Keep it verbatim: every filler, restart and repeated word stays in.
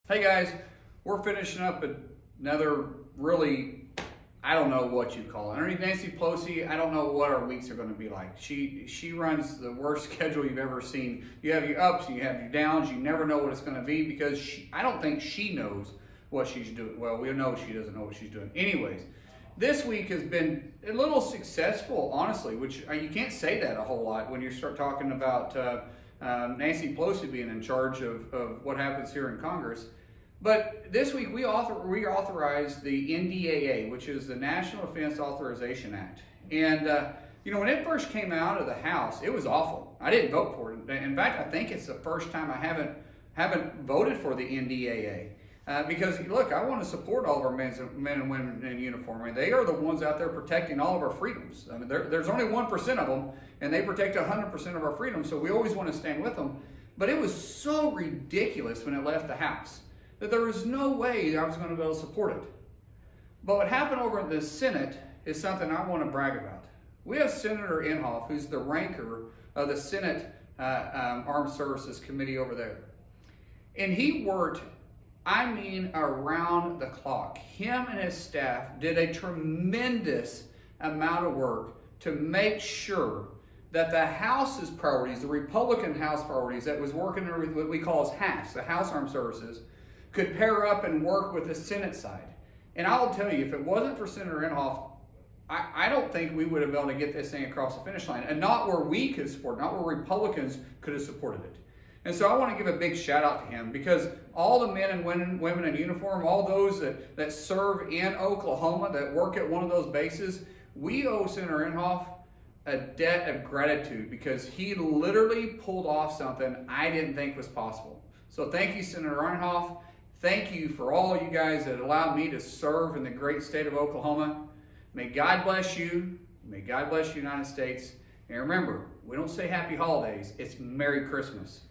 Hey guys, we're finishing up another really, I don't know what you call it. Underneath Nancy Pelosi, I don't know what our weeks are going to be like. She she runs the worst schedule you've ever seen. You have your ups and you have your downs. You never know what it's going to be because she, I don't think she knows what she's doing. Well, we know she doesn't know what she's doing. Anyways, this week has been a little successful, honestly, which uh, you can't say that a whole lot when you start talking about uh, uh, Nancy Pelosi being in charge of, of what happens here in Congress. But this week we author, reauthorized the N D A A, which is the National Defense Authorization Act. And, uh, you know, when it first came out of the House, it was awful. I didn't vote for it. In fact, I think it's the first time I haven't, haven't voted for the N D A A. Uh, because, look, I want to support all of our men, men and women in uniform. I mean, they are the ones out there protecting all of our freedoms. I mean, there, there's only one percent of them, and they protect one hundred percent of our freedoms, so we always want to stand with them. But it was so ridiculous when it left the House that there was no way I was going to be able to support it. But what happened over in the Senate is something I want to brag about. We have Senator Inhofe, who's the ranker of the Senate uh, um, Armed Services Committee over there. And he worked, I mean, around the clock. Him and his staff did a tremendous amount of work to make sure that the House's priorities, the Republican House priorities that was working with what we call as H A S, the House Armed Services, could pair up and work with the Senate side. And I will tell you, if it wasn't for Senator Inhofe, I, I don't think we would have been able to get this thing across the finish line, and not where we could support, not where Republicans could have supported it. And so I want to give a big shout out to him, because all the men and women, women in uniform, all those that, that serve in Oklahoma, that work at one of those bases, we owe Senator Inhofe a debt of gratitude, because he literally pulled off something I didn't think was possible. So thank you, Senator Inhofe. Thank you for all you guys that allowed me to serve in the great state of Oklahoma. May God bless you. May God bless the United States. And remember, we don't say happy holidays. It's Merry Christmas.